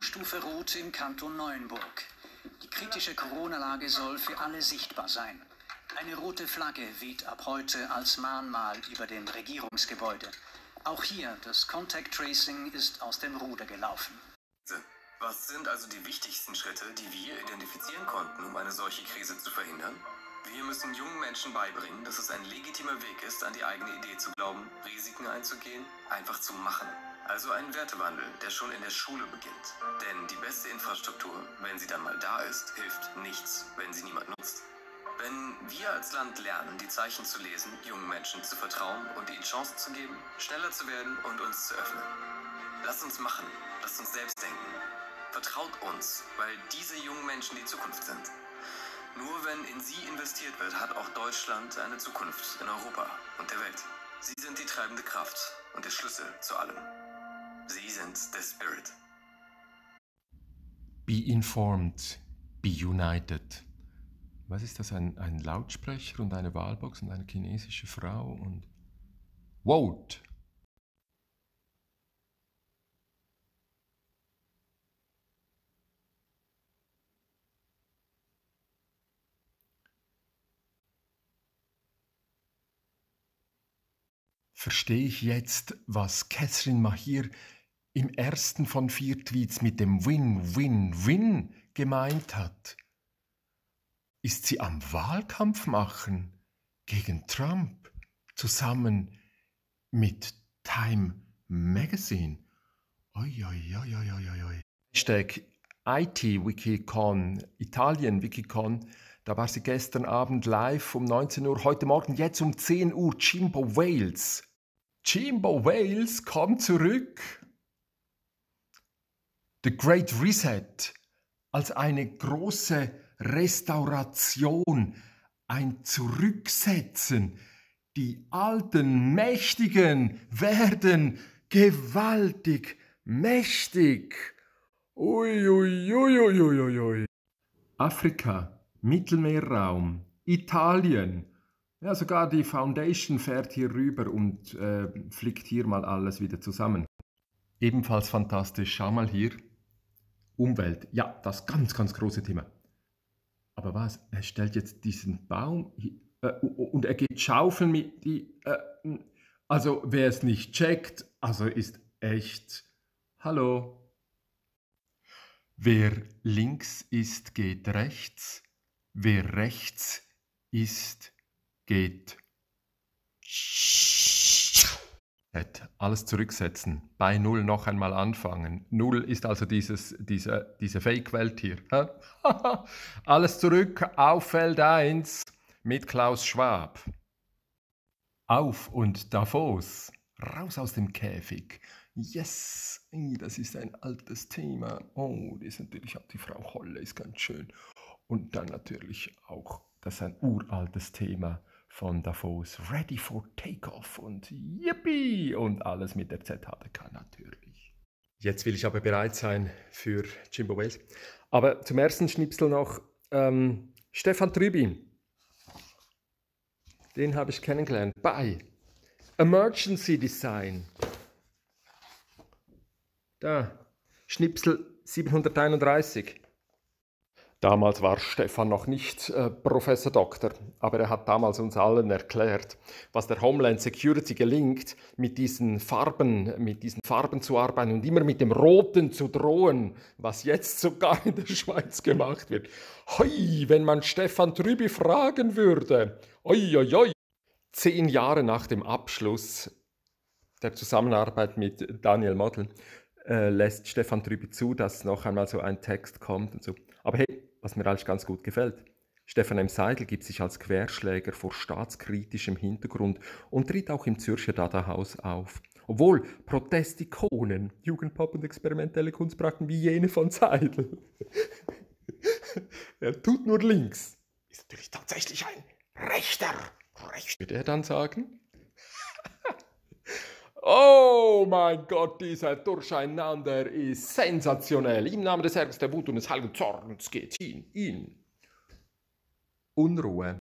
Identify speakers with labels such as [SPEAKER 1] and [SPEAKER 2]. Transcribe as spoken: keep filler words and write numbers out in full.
[SPEAKER 1] Stufe Rot im Kanton Neuenburg. Die kritische Corona-Lage soll für alle sichtbar sein. Eine rote Flagge weht ab heute als Mahnmal über dem Regierungsgebäude. Auch hier, das Contact Tracing ist aus dem Ruder gelaufen.
[SPEAKER 2] Was sind also die wichtigsten Schritte, die wir identifizieren konnten, um eine solche Krise zu verhindern? Wir müssen jungen Menschen beibringen, dass es ein legitimer Weg ist, an die eigene Idee zu glauben, Risiken einzugehen, einfach zu machen. Also ein Wertewandel, der schon in der Schule beginnt. Denn die beste Infrastruktur, wenn sie dann mal da ist, hilft nichts, wenn sie niemand nutzt. Wenn wir als Land lernen, die Zeichen zu lesen, jungen Menschen zu vertrauen und ihnen Chancen zu geben, schneller zu werden und uns zu öffnen. Lasst uns machen, lasst uns selbst denken. Vertraut uns, weil diese jungen Menschen die Zukunft sind. Nur wenn in sie investiert wird, hat auch Deutschland eine Zukunft in Europa und der Welt. Sie sind die treibende Kraft und der Schlüssel zu allem. Sie sind der Spirit.
[SPEAKER 3] Be informed, be united. Was ist das? Ein, ein Lautsprecher und eine Wahlbox und eine chinesische Frau und Vote! Verstehe ich jetzt, was Catherine Mahir im ersten von vier Tweets mit dem Win-Win-Win gemeint hat? Ist sie am Wahlkampf machen gegen Trump zusammen mit Time Magazine? Oi, oi, oi, oi, oi, oi. Hashtag I T Wikicon, Italien Wikicon. Da war sie gestern Abend live um neunzehn Uhr, heute Morgen jetzt um zehn Uhr, Jimbo Wales. Jimbo Wales kommt zurück. The Great Reset als eine große Restauration, ein Zurücksetzen. Die alten Mächtigen werden gewaltig mächtig. Ui, ui, ui, ui, ui, ui. Afrika. Mittelmeerraum, Italien, ja sogar die Foundation fährt hier rüber und äh, flickt hier mal alles wieder zusammen. Ebenfalls fantastisch, schau mal hier, Umwelt, ja das ganz, ganz große Thema. Aber was, er stellt jetzt diesen Baum hier, äh, und er geht schaufeln mit die, äh, also wer es nicht checkt, also ist echt, hallo. Wer links ist, geht rechts. Wer rechts ist, geht. Alles zurücksetzen. Bei Null noch einmal anfangen. Null ist also dieses, diese, diese Fake-Welt hier. Alles zurück auf Feld eins mit Klaus Schwab. Auf und Davos. Raus aus dem Käfig. Yes, das ist ein altes Thema. Oh, das ist natürlich auch die Frau Holle, ist ganz schön. Und dann natürlich auch, das ist ein uraltes Thema von Davos, Ready for Takeoff und Yippie und alles mit der Z H D K natürlich. Jetzt will ich aber bereit sein für Jimbo Wales. Aber zum ersten Schnipsel noch ähm, Stefan Trüby. Den habe ich kennengelernt bei Emergency Design. Da, Schnipsel siebenhunderteinunddreißig. Damals war Stefan noch nicht äh, Professor Doktor, aber er hat damals uns allen erklärt, was der Homeland Security gelingt, mit diesen Farben, mit diesen Farben zu arbeiten und immer mit dem Roten zu drohen, was jetzt sogar in der Schweiz gemacht wird. Hoi, wenn man Stefan Trüby fragen würde. Oi, oi, oi. Zehn Jahre nach dem Abschluss der Zusammenarbeit mit Daniel Model äh, lässt Stefan Trüby zu, dass noch einmal so ein Text kommt und so. Aber hey, was mir eigentlich ganz gut gefällt. Stefan M. Seidel gibt sich als Querschläger vor staatskritischem Hintergrund und tritt auch im Zürcher Dada-Haus auf. Obwohl Protestikonen, Jugendpop und experimentelle Kunst brachten wie jene von Seidel. Er tut nur links. Ist natürlich tatsächlich ein Rechter. Recht, würde er dann sagen? Oh mein Gott, dieser Durcheinander ist sensationell. Im Namen des Herrn, der Wut und des heiligen Zorns geht hin, in Unruhe.